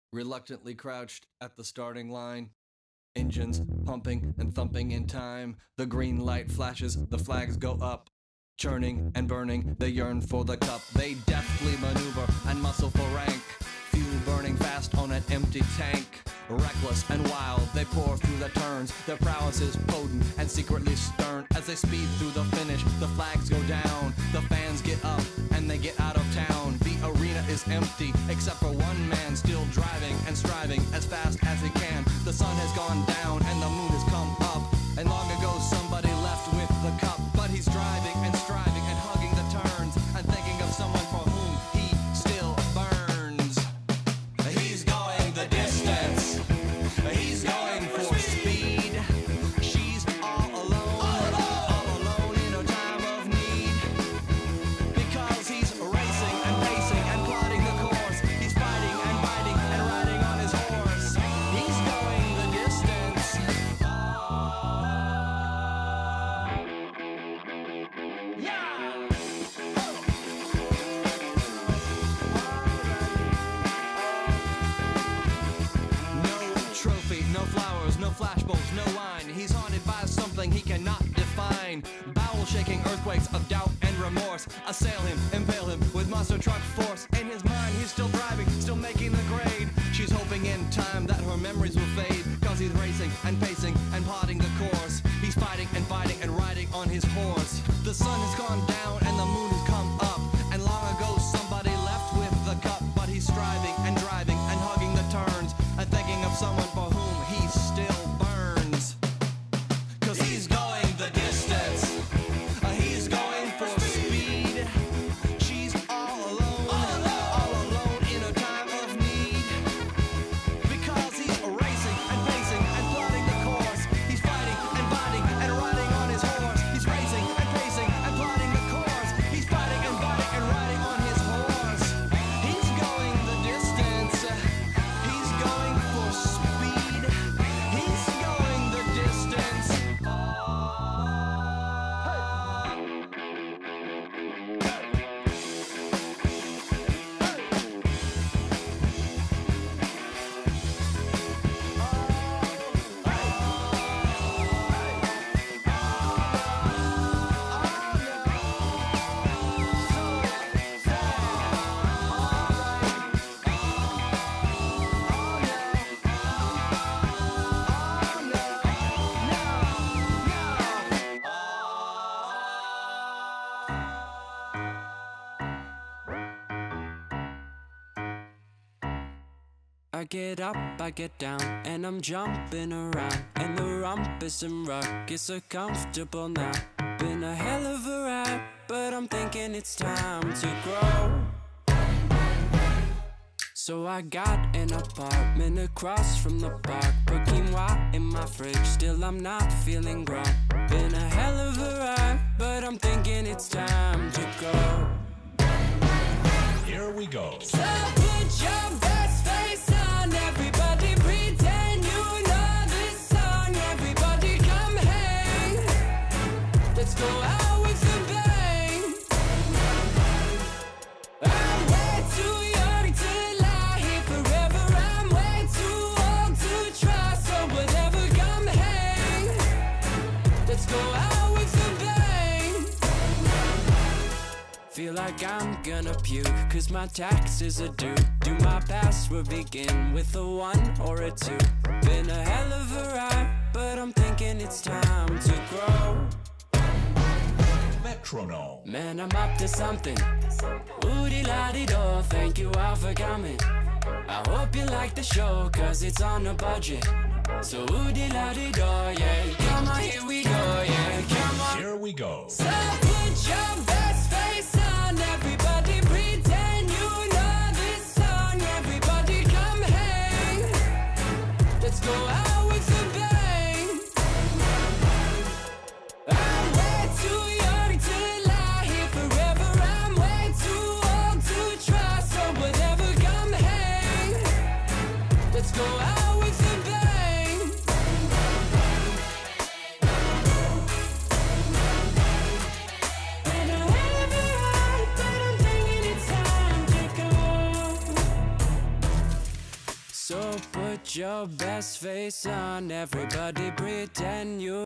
reluctantly crouched at the starting line. Engines pumping and thumping in time. The green light flashes, the flags go up. Churning and burning, they yearn for the cup. They deftly maneuver and muscle for rank. Fuel burning fast on an empty tank. Reckless and wild, they pour through the turns. Their prowess is potent and secretly stern. As they speed through the finish, the flags go down. The fans get up and they get out of town. The arena is empty, except for one man still driving and striving as fast as he can. The sun has gone down and the moon has come up. And long ago somebody left with the cup. But he's driving and striving and hugging the turns and thinking of someone for whom he still burns. He's going the distance. He's going for speed. She's all alone in a time of need. Because he's racing and pacing and plotting the course. He's fighting and biting and riding on his horse. He's going the distance. Yeah! No trophy, no flowers, no flashbulbs, no wine. He's haunted by something he cannot define. Bowel-shaking earthquakes of doubt and remorse assail him, impale him with monster truck force. In his mind, he's still driving, still making the grade. She's hoping in time that her memories will fade. Cause he's racing and pacing and plotting the course. He's fighting and fighting and riding on his horse. The sun has gone down and the moon has come up. And long ago somebody left with the cup. But he's striving and driving and hugging the turns and thinking of someone for whom he still burns. Cause he's going the distance. He's going for speed. She's all alone in a time of need. Because he's racing and pacing and plotting the course. He's fighting and biting and riding on his horse. He's racing and pacing and plotting the course. He's fighting and biting and riding on his horse. He's going the distance. He's going for speed. He's going the distance. I get up, I get down, and I'm jumping around. And the rumpus and rug is so comfortable now. Been a hell of a ride, but I'm thinking it's time to grow. So I got an apartment across from the park. Put quinoa in my fridge, still I'm not feeling grown. Been a hell of a ride, but I'm thinking it's time to go. Here we go. So put your best face on, everybody pretend you know this song. Everybody come hang, let's go out with a bang. I'm way too young to lie here forever. I'm way too old to try, so whatever, come hang, let's go out with a bang. Feel like I'm gonna puke, cause my taxes are due. Do my password begin with a 1 or a 2? Been a hell of a ride, but I'm thinking it's time to grow. Metronome. Man, I'm up to something. Ooh-dee-la-dee-do, thank you all for coming. I hope you like the show, cause it's on a budget. So ooh-dee-la-dee-do, yeah. Come on, here we go, yeah. Come on. Here we go. So put your best face on, everybody pretend you know this song. Everybody come hang, let's go out with a bang. I'm way too young to lie here forever. I'm way too old to try, so whatever, come hang, let's go out with a bang. So put your best face on, everybody pretend you